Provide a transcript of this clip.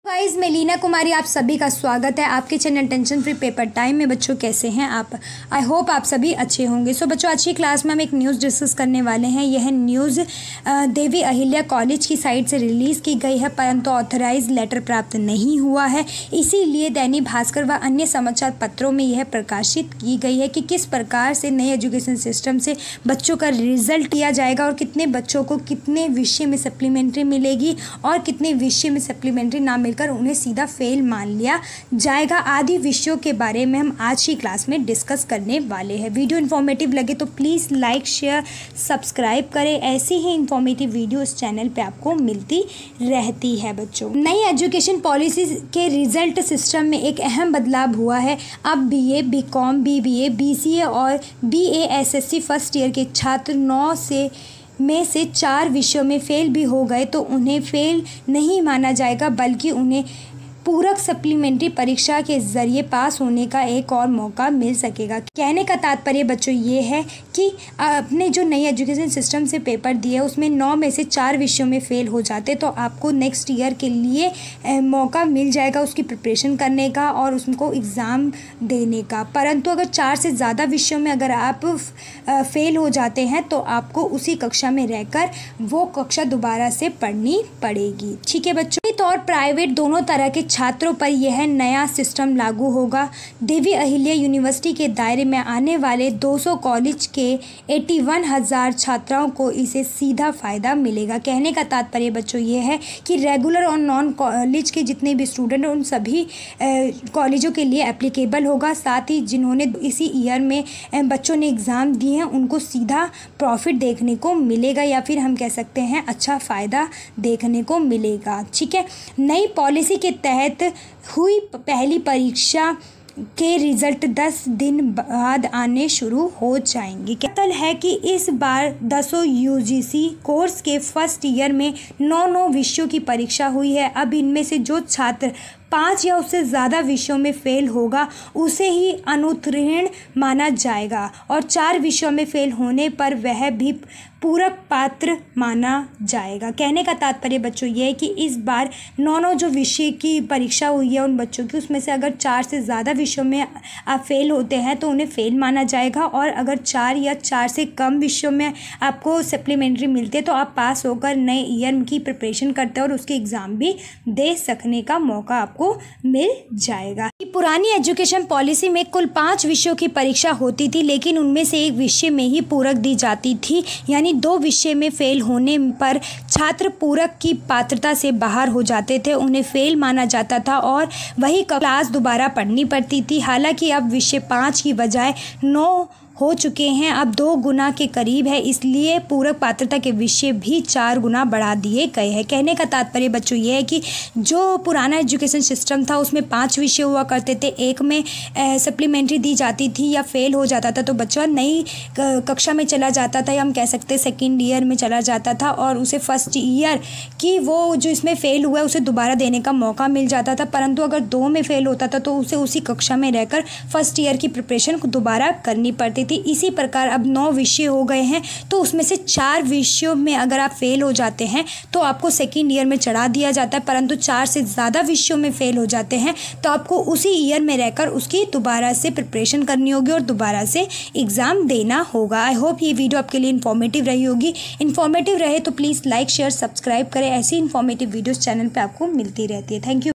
Guys, मैं लीना कुमारी आप सभी का स्वागत है आपके channel tension free paper time में। बच्चों कैसे हैं आप? आई होप आप सभी अच्छे होंगे। सो बच्चों, आज की क्लास में हम एक न्यूज़ डिस्कस करने वाले हैं। यह न्यूज़ देवी अहिल्या कॉलेज की साइट से रिलीज़ की गई है, परंतु ऑथराइज लेटर प्राप्त नहीं हुआ है। इसीलिए दैनिक भास्कर व अन्य समाचार पत्रों में यह प्रकाशित की गई है कि किस प्रकार से नए एजुकेशन सिस्टम से बच्चों का रिजल्ट किया जाएगा और कितने बच्चों को कितने विषय में सप्लीमेंट्री मिलेगी और कितने विषय में सप्लीमेंट्री ना मिलकर उन्हें सीधा फेल मान लिया जाएगा। आदि विषयों के बारे में हम आज की क्लास में डिस्कस करने वाले हैं। वीडियो इन्फॉर्मेटिव लगे तो प्लीज़ लाइक शेयर सब्सक्राइब करें। ऐसी ही इन्फॉर्मेटिव वीडियो इस चैनल पे आपको मिलती रहती है। बच्चों, नई एजुकेशन पॉलिसी के रिजल्ट सिस्टम में एक अहम बदलाव हुआ है। अब BA, BCom, BBA, BCA और BASSC फर्स्ट ईयर के छात्र 9 में से 4 विषयों में फेल भी हो गए तो उन्हें फेल नहीं माना जाएगा, बल्कि उन्हें पूरक सप्लीमेंट्री परीक्षा के ज़रिए पास होने का एक और मौका मिल सकेगा। कहने का तात्पर्य बच्चों ये है कि आपने जो नई एजुकेशन सिस्टम से पेपर दिए उसमें 9 में से 4 विषयों में फ़ेल हो जाते तो आपको नेक्स्ट ईयर के लिए मौका मिल जाएगा उसकी प्रिपरेशन करने का और उसको एग्ज़ाम देने का। परंतु अगर 4 से ज़्यादा विषयों में अगर आप फेल हो जाते हैं तो आपको उसी कक्षा में रहकर वो कक्षा दोबारा से पढ़नी पड़ेगी। ठीक है बच्चों, और प्राइवेट दोनों तरह के छात्रों पर यह नया सिस्टम लागू होगा। देवी अहिल्या यूनिवर्सिटी के दायरे में आने वाले 200 कॉलेज के 81,000 छात्राओं को इसे सीधा फ़ायदा मिलेगा। कहने का तात्पर्य बच्चों ये है कि रेगुलर और नॉन कॉलेज के जितने भी स्टूडेंट हैं उन सभी कॉलेजों के लिए एप्लीकेबल होगा। साथ ही जिन्होंने इसी ईयर में बच्चों ने एग्ज़ाम दिए हैं उनको सीधा प्रॉफिट देखने को मिलेगा, या फिर हम कह सकते हैं अच्छा फ़ायदा देखने को मिलेगा। ठीक है, नई पॉलिसी के तहत हुई पहली परीक्षा के रिजल्ट 10 दिन बाद आने शुरू हो जाएंगे। कहतल है कि इस बार 10 UGC कोर्स के फर्स्ट ईयर में 9 विषयों की परीक्षा हुई है। अब इनमें से जो छात्र 5 या उससे ज़्यादा विषयों में फेल होगा उसे ही अनुत्तीर्ण माना जाएगा और 4 विषयों में फेल होने पर वह भी पूरक पात्र माना जाएगा। कहने का तात्पर्य बच्चों ये है कि इस बार 9 जो विषय की परीक्षा हुई है उन बच्चों की, उसमें से अगर 4 से ज़्यादा विषयों में आप फेल होते हैं तो उन्हें फेल माना जाएगा, और अगर 4 या 4 से कम विषयों में आपको सप्लीमेंट्री मिलते तो आप पास होकर नए ईयर की प्रिपरेशन करते और उसके एग्ज़ाम भी दे सकने का मौका आपको मिल जाएगा। पुरानी एजुकेशन पॉलिसी में कुल 5 विषयों की परीक्षा होती थी, लेकिन उनमें से एक विषय में ही पूरक दी जाती थी, यानी 2 विषय में फेल होने पर छात्र पूरक की पात्रता से बाहर हो जाते थे, उन्हें फेल माना जाता था और वही क्लास दोबारा पढ़नी पड़ती थी। हालांकि अब विषय 5 की बजाय 9 हो चुके हैं, अब 2 गुना के करीब है, इसलिए पूरक पात्रता के विषय भी 4 गुना बढ़ा दिए गए हैं। कहने का तात्पर्य बच्चों ये है कि जो पुराना एजुकेशन सिस्टम था उसमें 5 विषय हुआ करते थे, एक में सप्लीमेंट्री दी जाती थी या फेल हो जाता था तो बच्चा नई कक्षा में चला जाता था, या हम कह सकते हैं सेकेंड ईयर में चला जाता था और उसे फर्स्ट ईयर की वो जो इसमें फ़ेल हुआ है उसे दोबारा देने का मौका मिल जाता था। परंतु अगर 2 में फ़ेल होता था तो उसे उसी कक्षा में रहकर फर्स्ट ईयर की प्रिपरेशन को दोबारा करनी पड़ती थी। इसी प्रकार अब 9 विषय हो गए हैं तो उसमें से 4 विषयों में अगर आप फेल हो जाते हैं तो आपको सेकेंड ईयर में चढ़ा दिया जाता है, परंतु 4 से ज़्यादा विषयों में फेल हो जाते हैं तो आपको उसी ईयर में रहकर उसकी दोबारा से प्रिपरेशन करनी होगी और दोबारा से एग्ज़ाम देना होगा। आई होप ये वीडियो आपके लिए इन्फॉर्मेटिव रही होगी। इन्फॉर्मेटिव रहे तो प्लीज़ लाइक शेयर सब्सक्राइब करें। ऐसी इन्फॉर्मेटिव वीडियोज़ चैनल पर आपको मिलती रहती है। Thank you.